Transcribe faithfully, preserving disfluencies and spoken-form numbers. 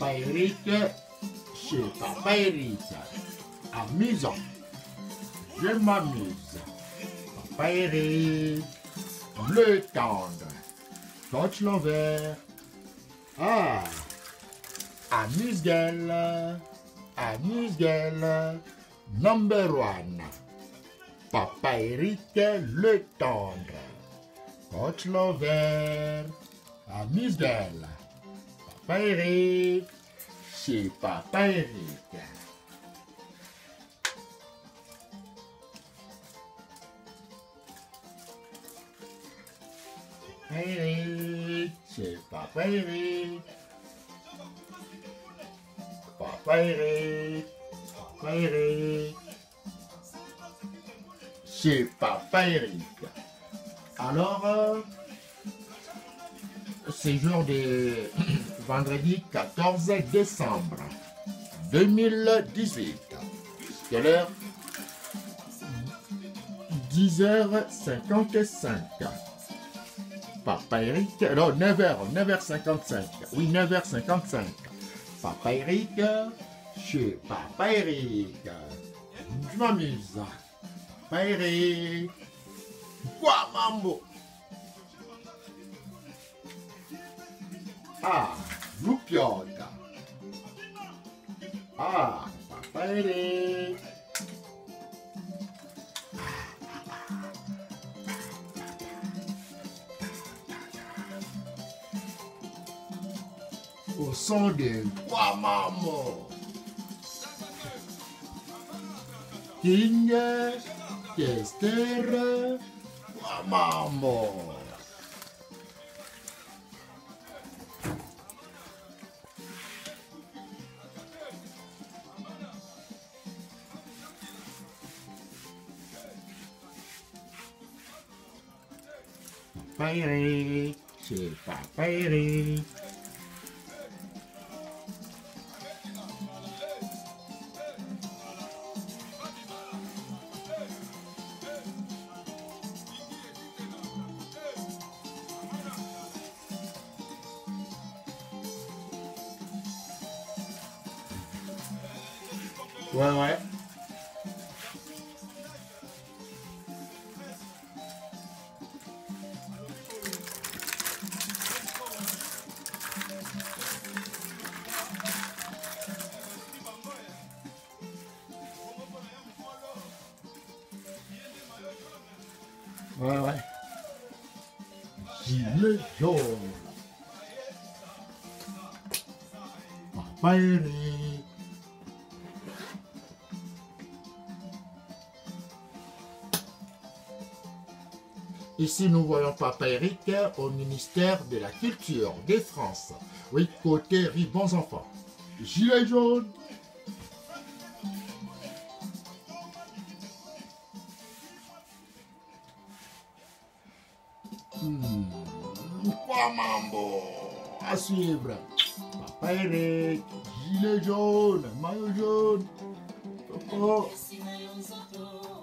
Papa Eric, chez Papa Eric. Amusant. Je m'amuse. Papa Eric. Le tendre. Coach l'envers. Ah. Amuse-gueule. Amuse-gueule. Number one. Papa Eric, le tendre. Coach l'envers. Amuse-gueule. Papa Eric. Chez Papa Eric. Eric, chez Papa Eric. Papa Eric. Papa Eric. Chez Papa Eric. Alors, euh, c'est jour de vendredi quatorze décembre deux mille dix-huit. Quelle heure? dix heures cinquante-cinq. Papa Eric, non, neuf heures, neuf heures cinquante-cinq. Oui, neuf heures cinquante-cinq. Papa Eric, chez Papa Eric. Je m'amuse. Papa Eric. Quoi, mambo? Ah, loupiote. Ah, Papa Eric. Au son de quoi, maman? King, Tester, quoi, maman? Papa Eric, c'est Papa Eric. Ouais, ouais. Ouais, ouais. Gilet jaune. Papa Eric. Ici, nous voyons Papa Eric au ministère de la Culture de France. Oui, côté rive bons enfants. Gilet jaune. Hmm. Quoi, mambo? À suivre. Papa Eric, gilet jaune, maillot jaune. Oh.